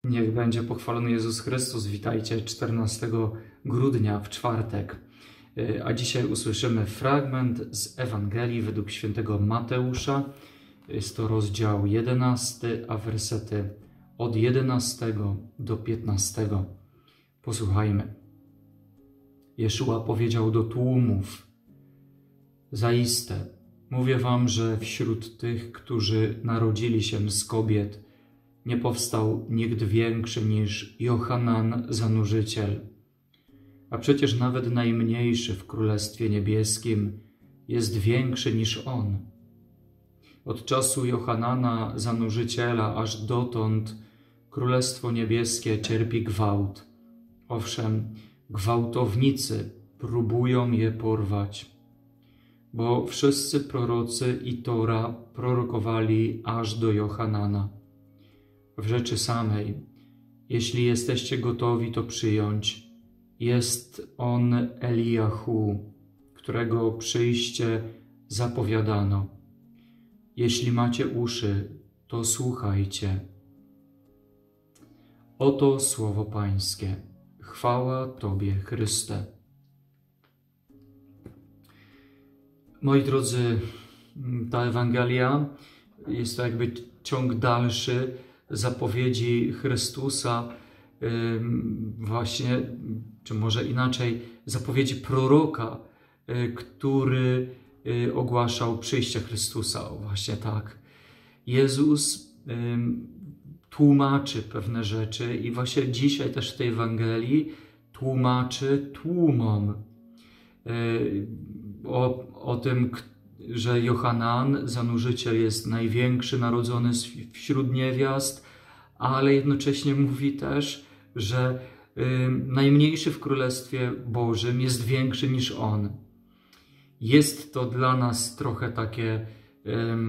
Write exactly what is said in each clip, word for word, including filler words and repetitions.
Niech będzie pochwalony Jezus Chrystus. Witajcie czternastego grudnia w czwartek. A dzisiaj usłyszymy fragment z Ewangelii według świętego Mateusza. Jest to rozdział jedenasty, a wersety od jedenastego do piętnastego. Posłuchajmy. Jeszua powiedział do tłumów: zaiste, mówię wam, że wśród tych, którzy narodzili się z kobiet, nie powstał nikt większy niż Johanan Zanurzyciel. A przecież nawet najmniejszy w Królestwie Niebieskim jest większy niż on. Od czasu Johanana Zanurzyciela aż dotąd Królestwo Niebieskie cierpi gwałt. Owszem, gwałtownicy próbują je porwać, bo wszyscy prorocy i Tora prorokowali aż do Johanana. W rzeczy samej, jeśli jesteście gotowi to przyjąć, jest on Eliahu, którego przyjście zapowiadano. Jeśli macie uszy, to słuchajcie. Oto słowo Pańskie. Chwała Tobie, Chryste. Moi drodzy, ta Ewangelia jest to jakby ciąg dalszy zapowiedzi Chrystusa, właśnie, czy może inaczej, zapowiedzi proroka, który ogłaszał przyjście Chrystusa. O, właśnie tak. Jezus tłumaczy pewne rzeczy i właśnie dzisiaj też w tej Ewangelii tłumaczy tłumom o, o tym, że Johanan, Zanurzyciel, jest największy narodzony wśród niewiast, ale jednocześnie mówi też, że y, najmniejszy w Królestwie Bożym jest większy niż on. Jest to dla nas trochę takie, y,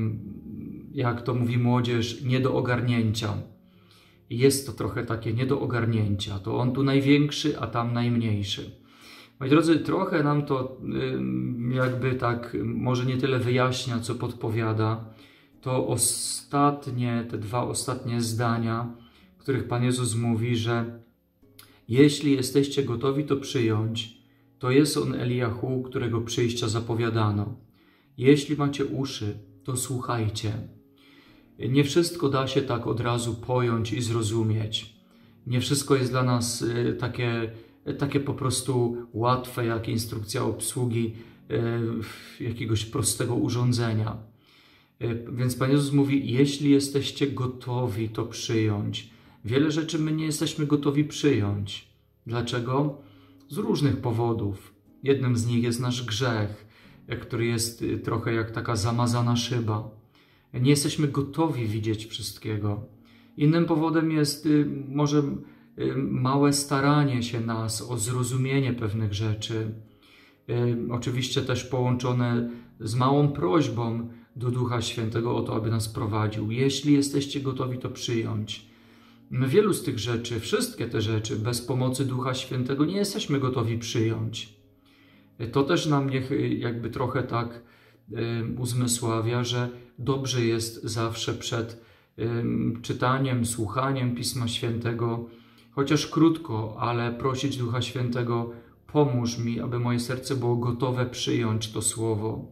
jak to mówi młodzież, nie do ogarnięcia. Jest to trochę takie nie do ogarnięcia. To on tu największy, a tam najmniejszy. Moi drodzy, trochę nam to jakby tak może nie tyle wyjaśnia, co podpowiada. To ostatnie, te dwa ostatnie zdania, w których Pan Jezus mówi, że jeśli jesteście gotowi to przyjąć, to jest on Eliahu, którego przyjścia zapowiadano. Jeśli macie uszy, to słuchajcie. Nie wszystko da się tak od razu pojąć i zrozumieć. Nie wszystko jest dla nas takie takie po prostu łatwe, jak instrukcja obsługi e, jakiegoś prostego urządzenia. E, więc Pan Jezus mówi, jeśli jesteście gotowi to przyjąć. Wiele rzeczy my nie jesteśmy gotowi przyjąć. Dlaczego? Z różnych powodów. Jednym z nich jest nasz grzech, który jest trochę jak taka zamazana szyba. Nie jesteśmy gotowi widzieć wszystkiego. Innym powodem jest może małe staranie się nas o zrozumienie pewnych rzeczy. Oczywiście też połączone z małą prośbą do Ducha Świętego o to, aby nas prowadził. Jeśli jesteście gotowi to przyjąć. My wielu z tych rzeczy, wszystkie te rzeczy bez pomocy Ducha Świętego nie jesteśmy gotowi przyjąć. To też nam niech jakby trochę tak uzmysławia, że dobrze jest zawsze przed czytaniem, słuchaniem Pisma Świętego, chociaż krótko, ale prosić Ducha Świętego, pomóż mi, aby moje serce było gotowe przyjąć to Słowo.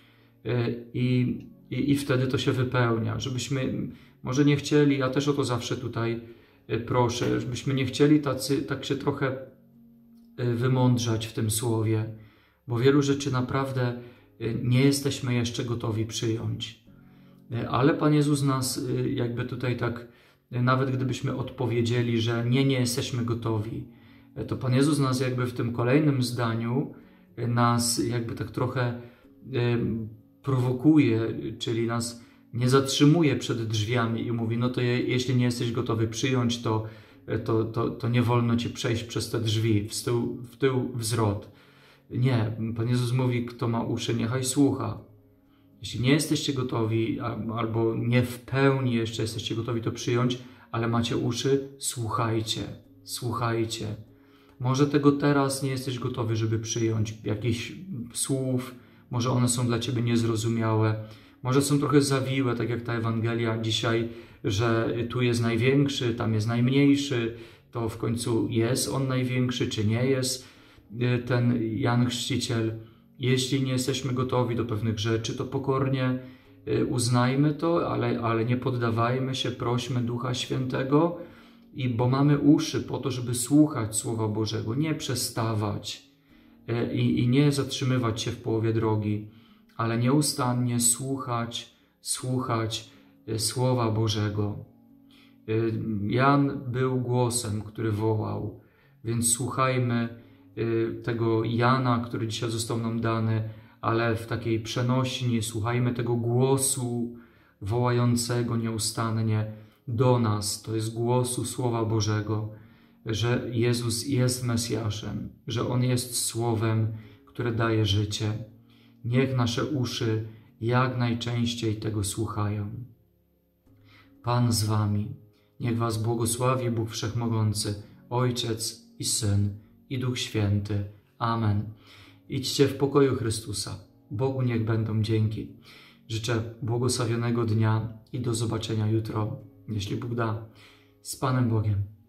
I, i, i wtedy to się wypełnia. Żebyśmy może nie chcieli, ja też o to zawsze tutaj proszę, żebyśmy nie chcieli tacy, tak się trochę wymądrzać w tym Słowie, bo wielu rzeczy naprawdę nie jesteśmy jeszcze gotowi przyjąć. Ale Pan Jezus nas jakby tutaj tak, nawet gdybyśmy odpowiedzieli, że nie, nie jesteśmy gotowi, to Pan Jezus nas jakby w tym kolejnym zdaniu nas jakby tak trochę prowokuje, czyli nas nie zatrzymuje przed drzwiami i mówi, no to je, jeśli nie jesteś gotowy przyjąć, to, to, to, to nie wolno Ci przejść przez te drzwi, w tył, w tył wzrot. Nie, Pan Jezus mówi, kto ma uszy, niechaj słucha. Jeśli nie jesteście gotowi, albo nie w pełni jeszcze jesteście gotowi to przyjąć, ale macie uszy, słuchajcie, słuchajcie. Może tego teraz nie jesteś gotowy, żeby przyjąć jakichś słów, może one są dla Ciebie niezrozumiałe, Może są trochę zawiłe, tak jak ta Ewangelia dzisiaj, że tu jest największy, tam jest najmniejszy, to w końcu jest on największy, czy nie jest ten Jan Chrzciciel. Jeśli nie jesteśmy gotowi do pewnych rzeczy, to pokornie uznajmy to, ale, ale nie poddawajmy się, prośmy Ducha Świętego, i bo mamy uszy po to, żeby słuchać Słowa Bożego, nie przestawać i, i nie zatrzymywać się w połowie drogi, ale nieustannie słuchać, słuchać Słowa Bożego. Jan był głosem, który wołał, więc słuchajmy tego Jana, który dzisiaj został nam dany, ale w takiej przenośni słuchajmy tego głosu wołającego nieustannie do nas. To jest głosu Słowa Bożego, że Jezus jest Mesjaszem, że On jest Słowem, które daje życie. Niech nasze uszy jak najczęściej tego słuchają. Pan z wami. Niech was błogosławi Bóg Wszechmogący, Ojciec i Syn i Duch Święty. Amen. Idźcie w pokoju Chrystusa. Bogu niech będą dzięki. Życzę błogosławionego dnia i do zobaczenia jutro, jeśli Bóg da. Z Panem Bogiem.